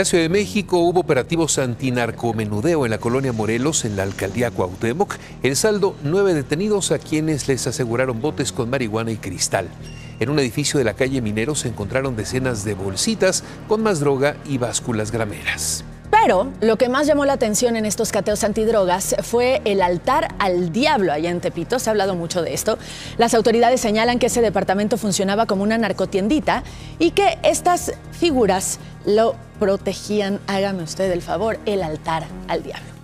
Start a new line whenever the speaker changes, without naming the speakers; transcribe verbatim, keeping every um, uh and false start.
la Ciudad de México hubo operativos antinarcomenudeo en la colonia Morelos, en la alcaldía Cuauhtémoc. El saldo, nueve detenidos a quienes les aseguraron botes con marihuana y cristal. En un edificio de la calle Minero se encontraron decenas de bolsitas con más droga y básculas grameras.
Pero lo que más llamó la atención en estos cateos antidrogas fue el altar al diablo allá en Tepito. Se ha hablado mucho de esto. Las autoridades señalan que ese departamento funcionaba como una narcotiendita y que estas figuras lo protegían, hágame usted el favor, el altar al diablo.